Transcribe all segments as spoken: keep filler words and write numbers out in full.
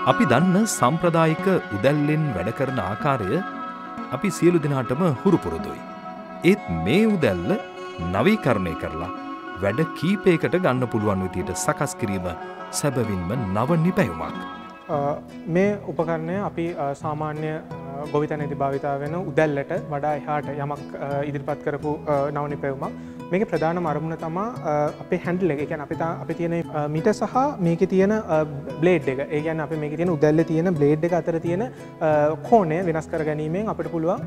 අපි දන්න සම්ප්‍රදායික උදැල්ලෙන් වැඩ කරන ආකාරය අපි සියලු දෙනාටම හුරු පුරුදුයි. ඒත් මේ උදැල්ල නවීකරණය කරලා වැඩ කීපයකට ගන්න පුළුවන් විදියට සකස් කිරීම සැබවින්ම නව නිපැයුමක්. මේ උපකරණය අපි සාමාන්‍ය ගොවිතැනදී භාවිතා වෙන උදැල්ලට වඩා එහාට යමක් ඉදිරිපත් කරපු නව නිපැයුමක්. මේකේ ප්‍රධානම අරමුණ තමයි අපේ හැන්ඩල් එක. ඒ කියන්නේ අපි අපි තියෙන මීටර් සහ මේකේ තියෙන බ්ලේඩ් එක. ඒ කියන්නේ අපි මේකේ තියෙන උදැල්ලේ තියෙන බ්ලේඩ් එක අතර තියෙන කෝණය වෙනස් කර ගැනීමෙන් අපිට පුළුවන්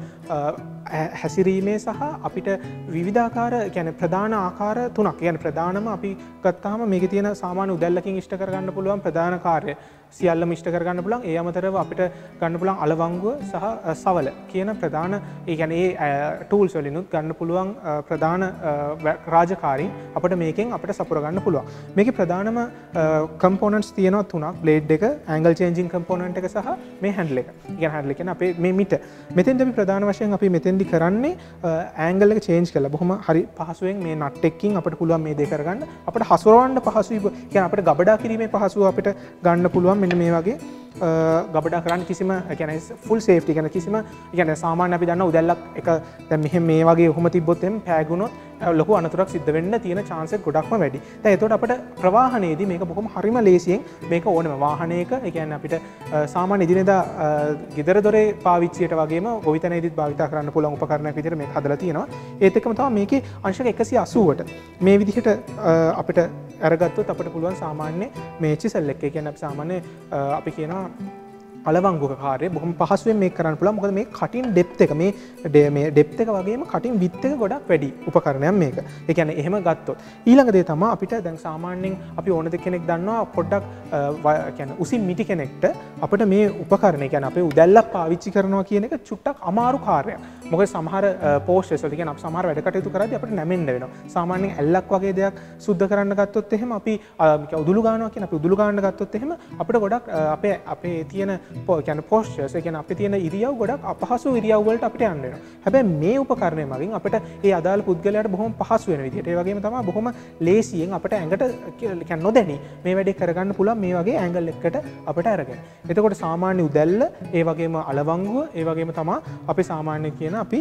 හැසිරීමේ සහ අපිට විවිධාකාර කියන්නේ ප්‍රධාන ආකාර තුනක්. කියන්නේ ප්‍රධානම අපි ගත්තාම මේකේ තියෙන සාමාන්‍ය උදැල්ලකින් ඉෂ්ට කර ගන්න පුළුවන් ප්‍රධාන කාර්ය සියල්ලම ඉෂ්ට කර ගන්න පුළුවන්. ඒ අමතරව අපිට ගන්න පුළුවන් අලවංගුව සහ සවල කියන ප්‍රධාන ඒ කියන්නේ ඒ ටූල්ස් වලිනුත් ගන්න පුළුවන් ප්‍රධාන රාජකාරීන් අපිට මේකෙන් අපිට සපුර ගන්න පුළුවන්. මේකේ ප්‍රධානම කම්පොනන්ට්ස් තියෙනවා තුනක්. බ්ලේඩ් එක, ඇන්ගල් චේන්ජින් කම්පොනන්ට් එක සහ මේ හැන්ඩල් එක. ඒ කියන්නේ හැන්ඩල් කියන්නේ අපේ මේ මිට. මෙතෙන්ද අපි ප්‍රධාන වශයෙන් අපි මෙතෙන්දි කරන්නේ ඇන්ගල් එක චේන්ජ් කරලා බොහොම හරි පහසුවෙන් මේ නට් එකකින් අපිට පුළුවන් මේ දේ කරගන්න. අපිට හසුරවන්න පහසුයි. කියන්නේ අපිට ගබඩා කිරීමේ පහසුව අපිට ගන්න පුළුවන්. මෙන්න මේ වගේ ගබඩා කරන්න කිසිම කියන්නේ ෆුල් සේෆ්ටි කියන්නේ කිසිම කියන්නේ සාමාන්‍ය අපි දන්න උදැල්ලක් එක දැන් මෙහෙම මේ වගේ ඔහොම තිබ්බොත් එම් පෑගුණොත් ලොකු අනතුරක් සිද්ධ වෙන්න තියෙන chance එක ගොඩක්ම වැඩි. දැන් ඒතකොට අපිට ප්‍රවාහනයේදී මේක බොහොම හරිම ලේසියෙන් මේක ඕනෙම වාහනයක ඒ කියන්නේ අපිට සාමාන්‍ය ඉදිනදා ගෙදර දොරේ පාවිච්චියට වගේම ගොවිතැනේදීත් භාවිත කරන්න පුළුවන් උපකරණයක් විදිහට මේක හදලා තියෙනවා. ඒත් එක්කම තමයි මේකේ අංශක එකසිය අසූවට මේ විදිහට අපිට අරගත්තොත් අපිට පුළුවන් සාමාන්‍ය මේ චිසල් එක. ඒ කියන්නේ අපි සාමාන්‍ය අපි කියනවා අලවංගුක කාර්යය බොහොම පහසුවෙන් මේක කරන්න පුළුවන්. මොකද මේ කටින් ඩෙප්ත් එක මේ මේ ඩෙප්ත් එක වගේම කටින් විඩ්ත් එක ගොඩක් වැඩි උපකරණයක් මේක. ඒ කියන්නේ එහෙම ගත්තොත් ඊළඟ දේ තමයි අපිට දැන් සාමාන්‍යයෙන් අපි ඕන දෙයක් කෙනෙක් දන්නවා පොඩ්ඩක් කියන්නේ උසින් මිටි කෙනෙක්ට අපිට මේ උපකරණය කියන්නේ අපේ උදැල්ලක් පාවිච්චි කරනවා කියන එක චුට්ටක් අමාරු කාර්යයක්. මොකද සමහර පෝස්ටර්ස් වල කියන්නේ අපි සමහර වැඩ කටයුතු කරද්දී අපිට නැමෙන්න වෙනවා. සාමාන්‍යයෙන් ඇල්ලක් වගේ දෙයක් සුද්ධ කරන්න ගත්තොත් එහෙම අපි උදුළු ගන්නවා කියන අපි උදුළු ගන්න ගත්තොත් එහෙම අපිට ගොඩක් අපේ අපේ තියෙන කියන්නේ පෝස්චර්ස් ඒ කියන්නේ අපේ තියෙන ඉරියව් ගොඩක් අපහසු ඉරියව් වලට අපිට යන්න වෙනවා. හැබැයි මේ උපකරණය මගින් අපිට ඒ අදාළ පුද්ගලයාට බොහොම පහසු වෙන විදිහට ඒ වගේම තමයි බොහොම ලේසියෙන් අපිට ඇඟට කියන්නේ නොදැනි මේ වැඩේ කරගන්න පුළුවන් මේ වගේ ඇන්ගල් එකකට අපිට අරගෙන. එතකොට සාමාන්‍ය උදැල්ල ඒ වගේම අලවංගුව ඒ වගේම තමයි අපි සාමාන්‍ය කියන අපි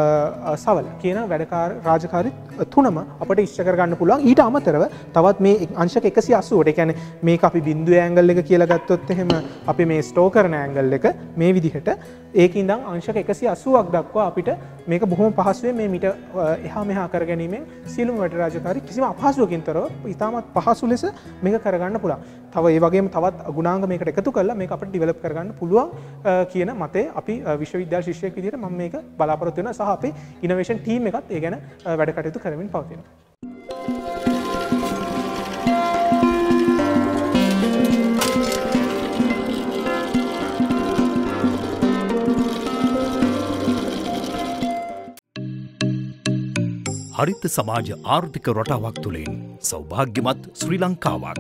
සවල කියන වැඩකාර රාජකාරී තුනම අපිට ඉෂ්ට කරගන්න පුළුවන්. ඊට අමතරව තවත් මේ අංශක එකසිය අසූවට ඒ කියන්නේ මේක අපි බිඳුවේ ඇන්ගල් එක කියලා ගත්තොත් එහෙම අපි මේ ස්ටෝ කරන ඇන්ගල් එක මේ විදිහට ඒකින් ඉඳන් අංශක එකසිය අසූවක් දක්වා අපිට මේක බොහොම පහසුවෙන් මේ මිට එහා මෙහා කර ගැනීමෙන් සියලුම වැඩ රාජකාරී කිසිම අපහසුවකින් තොරව ඉතාමත් පහසු ලෙස මේක කරගන්න පුළුවන්. තව ඒ වගේම තවත් ගුණාංග මේකට එකතු කරලා මේක අපිට ඩිවෙලොප් කරගන්න පුළුවන් කියන මතය අපි විශ්වවිද්‍යාල ශිෂ්‍යයෙක් විදිහට මම මේක බලාපොරොත්තු වෙනවා සහ අපේ ඉනෝවේෂන් ටීම් එකත් ඒ ගැන වැඩ කටයුතු කරමින් පවතිනවා. හරිත සමාජ ආර්ථික රටාවක් තුළින් සෞභාග්‍යමත් ශ්‍රී ලංකාවක්.